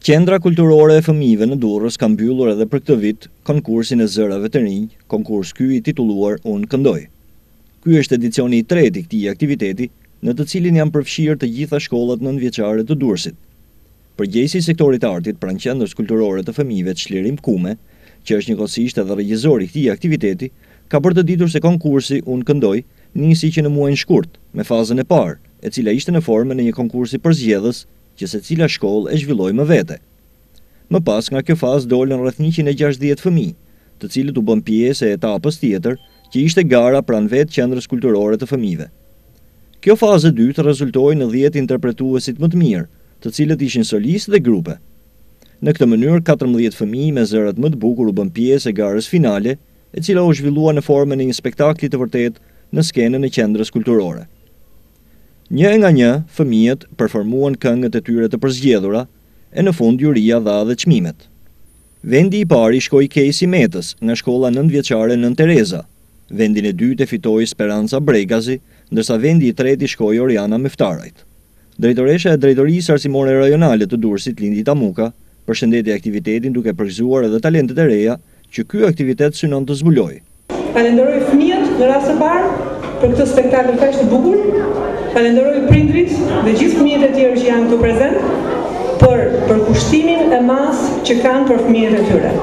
Qendra kulturore e fëmijëve në Durrës ka mbyllur edhe për këtë vit konkursin e zërave të rinj, konkurs ky i titulluar Unë këndoj. Ky është edicioni i tretë i këtij aktiviteti, në të cilin janë përfshirë të gjitha shkollat nëntëvjeçare të Durrësit. Përgjegjësi i sektorit të artit pranë qendrës kulturore të fëmijëve Çlirim Kume, që është njëkohësisht edhe regjisor i këtij aktiviteti, ka bërë të ditur se konkursi Unë këndoj nisi që në muajin shkurt, me fazën e parë, e cila ishte në formën e një konkursi përzgjedhës që secila shkollë e zhvilloi më vete. Më pas nga kjo fazë dolën rreth 160 fëmijë, të cilët u bën pjesë e etapës tjetër, që ishte gara pranë vetë qendrës kulturore të fëmijëve. Kjo fazë e dytë rezultoi në 10 interpretuesit më të mirë, të cilët ishin solistë dhe grupe. Në këtë mënyrë 14 fëmijë me zërat më të bukur u bën pjesë e garës finale, e cila u zhvillua në formën e një spektakli të vërtetë në skenën e qendrës kulturore. Një nga një, fëmijët performuan këngët e tyre të përzgjedhura, e në fund juria dha dhe çmimet. Vendi i parë shkoi Kejsi Metës nga shkolla nëntëvjeçare Nën Tereza. Vendin e dytë e fitoi Speranca Bregazi, ndërsa vendi i tretë shkoi Oriana Meftarajt. Drejtoresha e Drejtorisë Arsimore Rajonale të Durrësit, Lindi Tamuka, përshëndeti aktivitetin duke përgëzuar edhe talentet e reja që ky aktivitet synon të zbulojë. Falenderoj fëmijët në rast të parë për këtë spektakël kaq të bukur. Falenderoj prindrit dhe gjithë fëmijët e tjerë që janë këtu prezent për përkushtimin e madh që kanë për fëmijët e tyre.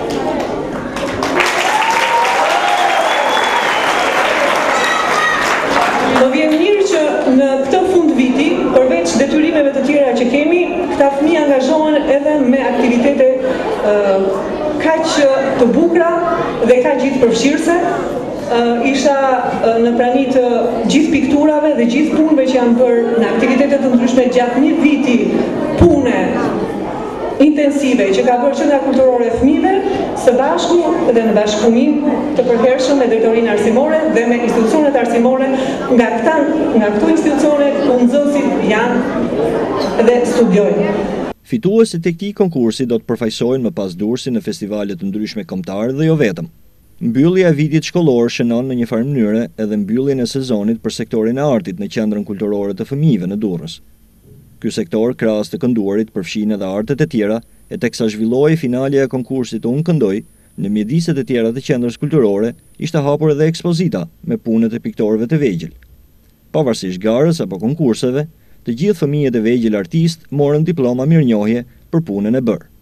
Më vjen mirë që në këtë fund viti, përveç detyrimeve të tjera që kemi, këta fëmijë angazhohen edhe me aktivitete kaq të bukura dhe kaq gjithë përfshirëse. Isha në prani të gjithë pikturave dhe gjithë punëve që janë bërë në aktivitetet të ndryshme gjatë një viti pune intensive që ka bërë Qendra Kulturore e Fëmijëve, së bashku dhe në bashkëpunim të përhershëm me Drejtorinë Arsimore dhe me institucionet arsimore, nga këto institucione ku nxënësit janë dhe studiojnë. Fituesit e këtij konkursi do të përfaqësohen më pas Durrësit në festivale të ndryshme kombëtare dhe jo vetëm. Mbyllja e vitit shkollor shënon në një farë mënyre edhe mbylljen e sezonit për sektorin e artit në Qendrën Kulturore të Fëmijëve në Durrës. Ky sektor, krahas të kënduarit, përfshin edhe artet e tjera, e teksa zhvilloi finalja e konkursit Unë këndoj, në mjediset e tjera të qendrës kulturore, ishte hapur edhe ekspozita me punët e piktorëve të vegjël. Pavarësisht garës apo konkurseve, të gjithë fëmijët e vegjël artistë morën diploma mirënjohje për punën e bërë.